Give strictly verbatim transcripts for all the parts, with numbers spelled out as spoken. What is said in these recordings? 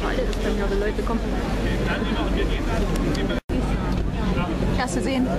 alle ist dann ja, die Leute kommen. Klasse sehen.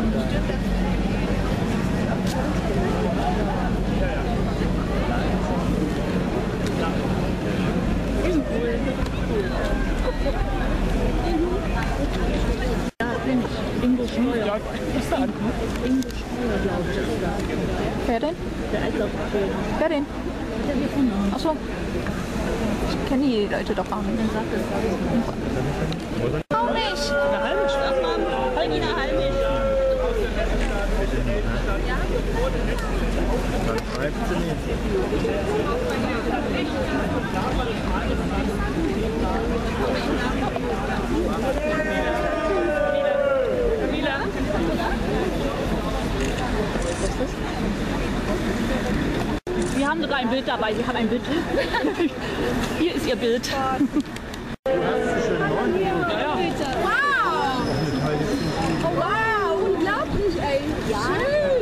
Ingo Scheuer. Ja, ist da an. Ingo Scheuer, glaube ich. Wer denn? Der Eislauftrainer. Wer denn? Der hier von uns. Achso. Ich kenne die Leute doch auch nicht. Dann sagt es, glaube ich. Halmisch! Eine Halmisch? Halmina Halmisch. Dann schreibt sie nicht. Wir haben sogar ein Bild dabei. Sie haben ein Bild. Hier ist Ihr Bild. Du hast es schön neu. Ja. Wow! Oh, wow! Unglaublich, ey! Ja. Schön!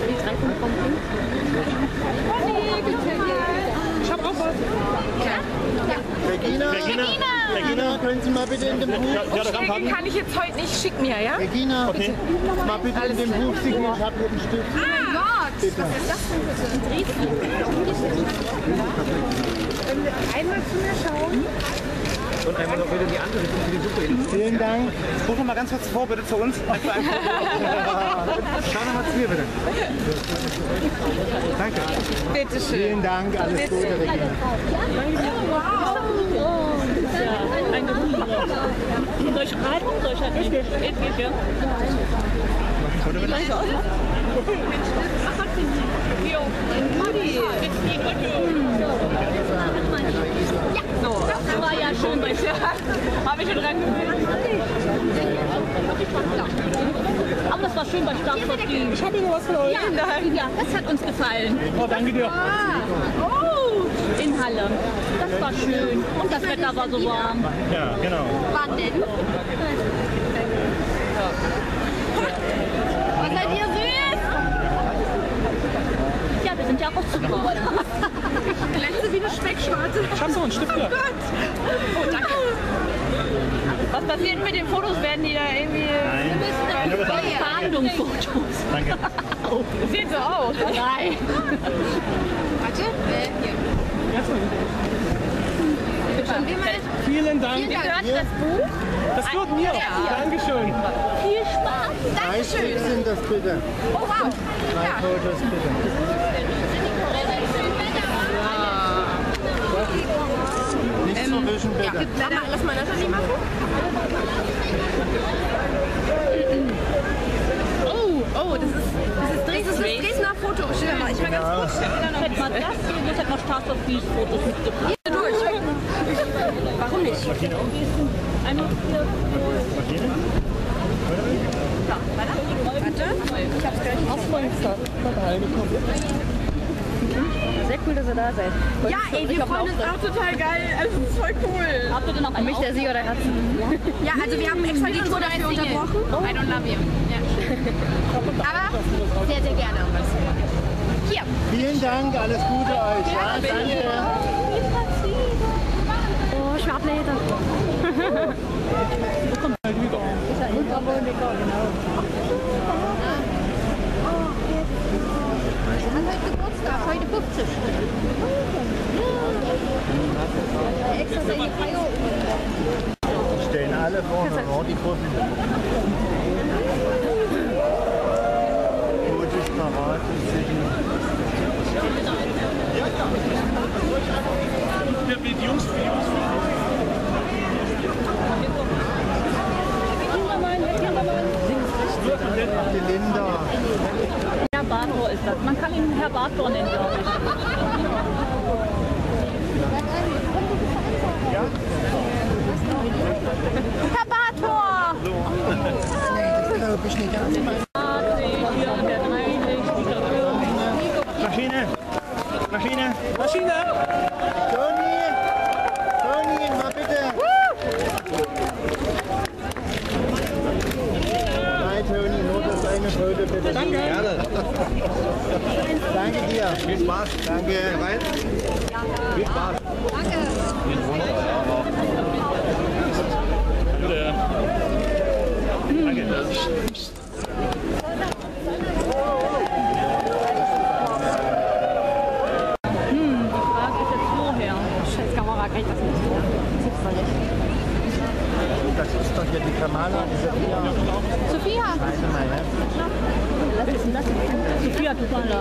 Ich hab auch was. Regina, Regina. Regina, können Sie mal bitte in dem Buch... Ja, das kann ich jetzt heute nicht. Schick mir, ja? Regina, Okay. mal bitte in dem Buch signieren. Ich habe hier ein Stück. Ah, Gott! Bitte. Was ist das denn bitte? In Dresden. Einmal zu mir schauen. Und einmal noch wieder in die andere Richtung für die Suppe. Vielen Dank. Ruf noch mal ganz kurz vor, bitte zu uns. Einfach, einfach. Schau noch mal zu mir, bitte. Danke. Bitte schön. Vielen Dank. Alles Gute, Regina. Wow! Ein Gewunder. Soll ich schreiben? Soll ich halt nicht? Geht, geht, ja. Ja, so. Das war ja schön bei dir. Habe ich schon dran gewöhnt. Aber das war schön bei Start verfliegen. Ich habe hier noch was für euch. Ja, das hat uns gefallen. Oh, danke dir. Oh, in Halle. Das war schön. Und das Wetter war so warm. Ja, genau. Wann denn? Was seid ihr süß? Ja, wir sind ja auch super. Glänze wie eine Speckschwarte. Ich hab so einen Stift. Oh Gott. Oh, danke. Was passiert mit den Fotos? Werden die da irgendwie... Fahndungsfotos. Danke. Sieht so aus. Nein. Warte. Äh, hier. Vielen Dank. Gehört das Buch? Das gehört mir. Dankeschön. Viel Spaß. Drei Stück sind das bitte. Oh, wow! Drei Fotos bitte. Nicht zu wischen bitte. Mama, lass mal das nicht machen. Oh, oh, das ist, das ist Dresden. Das ist Dresdner Foto. Stell mal, ich mal ganz kurz. Hätten wir das hier, jetzt hätten wir Start verfliegen Fotos mitgebracht. Durch. Warum nicht? Einmal hier. Warte. Ich hab's gleich ausgeholt. Sehr cool, dass ihr da seid. Ja, ey, wir freuen uns auch total geil. Also, das ist voll cool. Habt ihr denn noch einen Mich, der Sie oder Ratzen? Ja, also wir haben extra die Tour dafür unterbrochen. I don't love you. Ja. Aber sehr, sehr gerne. Hier. Vielen Dank. Alles Gute euch. Ja, danke. Oh, Schwarzleder. Er hat heute Geburtstag, heute fünfzig. Ja. Extra seine Feier. Stellen alle vorne, oh, die Gruppen. Fotos parat. Für die Jungs, für die Jungs. Die Linda. Herr Bartor ist das. Man kann ihn Herr Bartor nennen, glaube ich. Herr Bartor! Das glaube ich nicht. Maschine. Maschine. Maschine. Toni! Toni, mal bitte! Nein, Toni, nur das eine Foto bitte. Danke. Gerne. Danke dir. Viel Spaß. Danke. Rein. Viel Spaß. Danke. Viel runter, ja. das ist doch hier die Kamala, die Sophia. Sophia. Warte mal, ne? Sophia Tupala.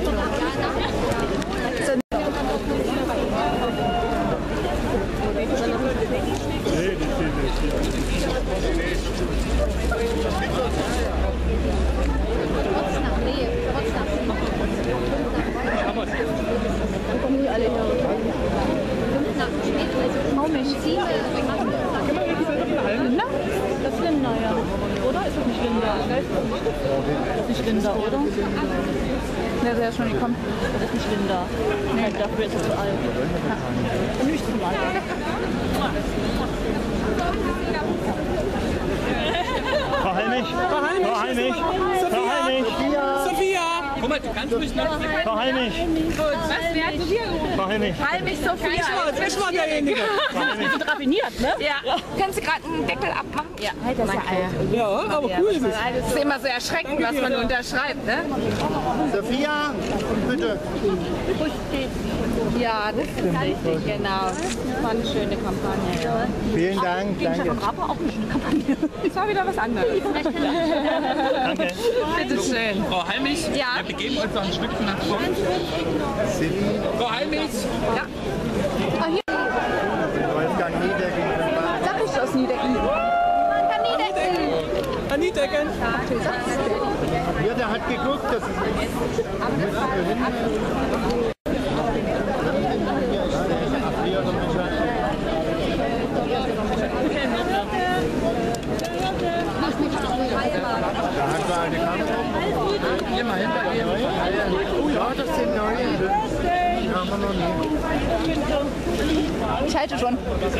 Linda? Das ist Linda, ja. Oder? Ist das nicht Linda? Das ist nicht Linda, oder? Der ist ja schon gekommen. Das ist nicht Linda. Nee, dafür ist er zu alt. Ja. Und nicht zu alt. Frau Heimich! Frau Heimich! Frau Heimich! Sophia! Guck mal, du kannst ruhig noch. Frau Heimich! Was wäre Sophia? Frau Heimich! Heimlich Sophia. Ich war derjenige. Die sind raffiniert, ne? Ja. Können Sie gerade einen Deckel abmachen? Ja. Ja, aber cool ist es. Das ist immer so erschreckend, was man unterschreibt, ne? Sophia, bitte. Ja, das ist richtig, genau. Das war eine schöne Kampagne. Vielen Dank, danke. Aber auch eine schöne Kampagne. Das war wieder was anderes. Danke! Bitte schön. Frau Heimich, Ja. wir begeben uns noch ein Stückchen nach vorne. Silly, Frau Heimich! Wolfgang Niedecken. Sag ich aus Niedecken. Aniedecken! Ja, der hat geguckt, das ist... Da hat er eine Kamera. Immer hinter ihr. Ja, das sind neue. Die haben wir noch nie. Ich halte schon.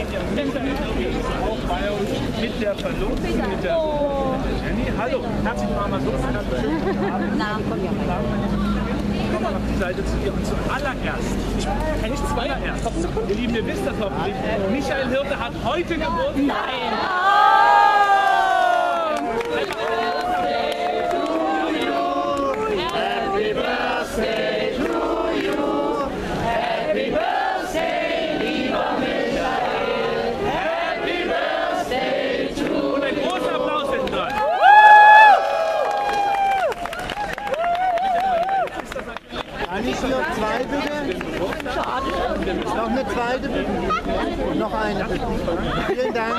Auch bei uns mit der Verlobten, mit der Jenny. Hallo, herzlich willkommen. So, komm mal auf die Seite zu dir und zuallererst, ich kann nicht zuallererst, ihr Lieben, ihr wisst das hoffentlich, Michael Hirte hat heute Geburtstag. Nein! Noch zwei bitte. Noch eine zweite bitte. Noch eine bitte. Vielen Dank.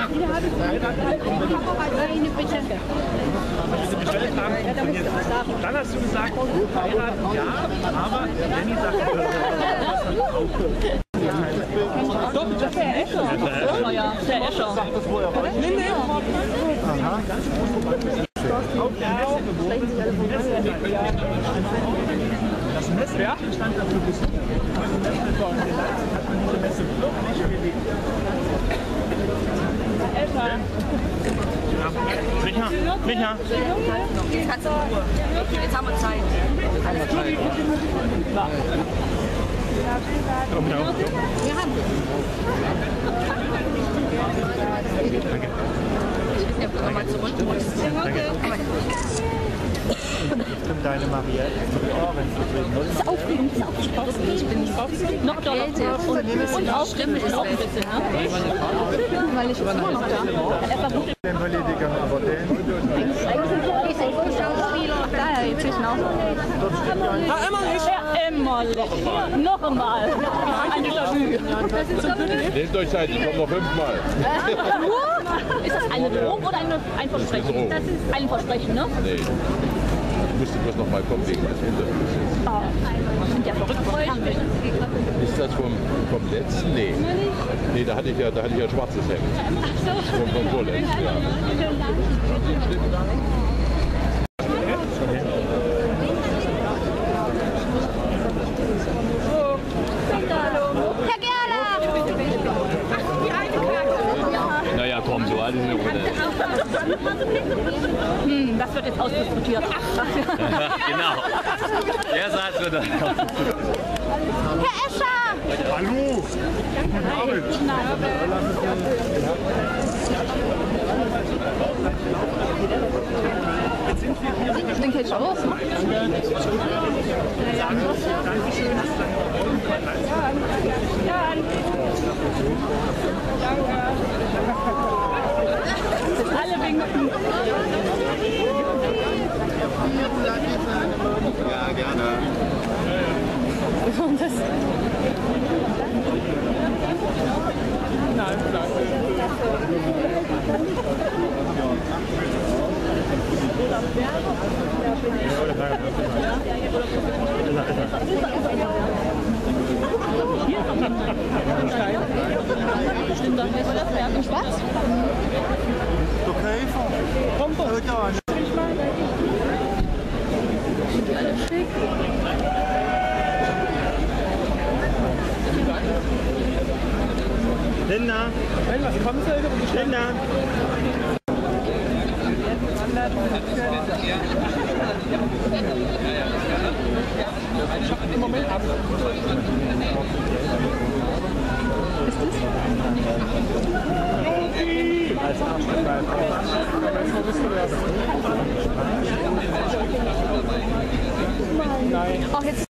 Dann hast du gesagt, heiraten ja, aber Jenny sagt, Doch, das ist der Escher. Oh ja, der Escher. Nee, nee. Aha. das Messe stand dafür besucht. Also Messe hat man diese Messe wirklich gelegt. Micha, Micha. Jetzt haben wir Zeit. Komm, ja. Wir haben Danke. Ich weiß nicht, ob du mal zurück musst. Stimmt, deine Marielle ist die Ohren zu drehen. Das ist aufregend, das ist aufregend. Ich bin noch doller und, und auch schlimm ist auch ein bisschen, ne? Weil ich immer noch da. Den Politikern, aber den... Da, jetzt ich noch. Herr Emmerich! Herr Emmerlich. Noch einmal. Ein Déjà-vu. Nehmt euch Zeit, ich komme noch fünfmal. Ist das eine Drohung oder eine, ein Versprechen? Das ist ein Versprechen, ne? Nee. Ich musste bloß noch mal kommen wegen des Interviews. Oh, sind ja verrückt. Ist das vom, vom letzten? Nee. Nee, da hatte ich ja, da hatte ich ja ein schwarzes Hemd. Vom, vom vorletzten, ja. Herr Gerlach! Naja, komm, so alt ist eine Runde. Hm, das wird jetzt ausdiskutiert. Genau. Der sagt so da. Herr Escher! Hallo! Guten Abend! Ich denke jetzt schon los. Schwarz? Okay, komm doch. Sind die alle schick? Linda, Nein, was kommt da? Linda. Im Moment ab. Ist das? Als Arschgeweih. Wo bist du das? Nein. Ach, jetzt